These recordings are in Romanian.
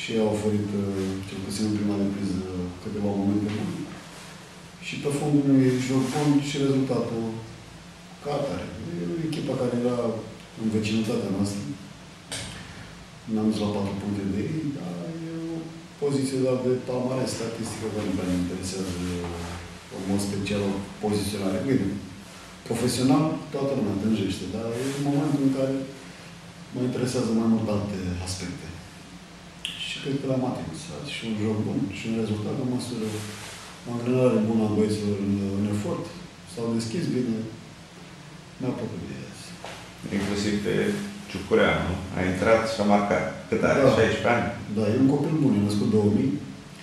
și a oferit, cel puțin în prima repriză, câteva momente bune. Și pe fondul unui joc bun și rezultatul ca atare. E o echipă care era în vecinătatea noastră. N-am zis la 4 puncte de ei, dar e o poziție de palmares statistică care nu prea ne interesează în mod special o poziționare. Bine, profesional toată lumea tânjește, dar e un moment în care mă interesează mai mult alte aspecte. Și cred că l-am atins azi. Și un joc bun, și un rezultat în măsură, o angrenare bună a băieților în efort. S-au deschis bine. Mi-a plăcut de azi. Inclusiv pe Ciucureanu. A intrat și a marcat. Cât are? Da. 16 ani? Da, e un copil bun, e născut 2000.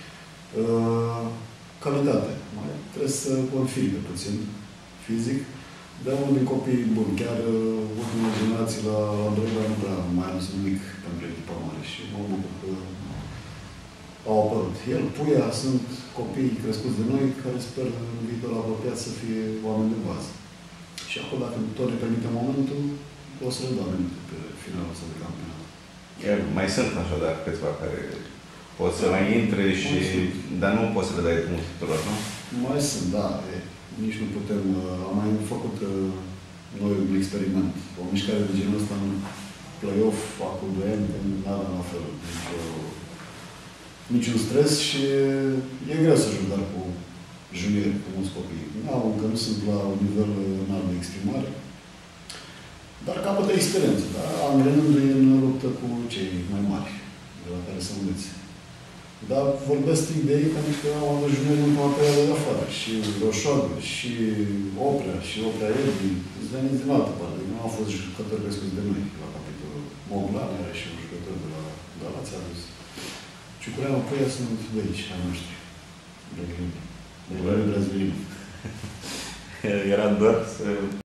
Calitate. Mai trebuie să confirme puțin fizic. Dar unul din copii buni. Chiar ultimele generații la Andrei nu prea mai am nimic pentru echipa mare și mă bucur că au apărut. El, Puia, sunt copii crescuți de noi care sper în viitor apropiat să fie oameni de bază. Și acum, dacă tot ne permite momentul, o să le dau minute pe finalul ăsta de campionat. Mai sunt așadar câțiva care pot să mai intre și... Dar nu poți să le dai mult tuturor, nu? Mai sunt, da. Nici nu putem... Am mai făcut noi un experiment. O mișcare de genul ăsta în play-off, acum 2 ani, nu aveam la fel. Niciun stres și e greu să joc, dar cu juniori, cu mulți copii. Încă nu sunt la un nivel înalt de exprimare, dar capătă experiență, da? Angrenându-i în luptă cu cei mai mari, de la care să înveți. Dar vorbesc strict de ei pentru că am avut juniori în ultima perioadă de afară. Și Roșoagă, și Oprea, și Oprea Edi, îți veniți din altă parte. Nu au fost jucători crescuți de noi la capitolul. Moglan era și un jucător de la Galați a dus. Ciucureanu, Puia sunt de aici, ai noștri. De brazilieni. Era doar să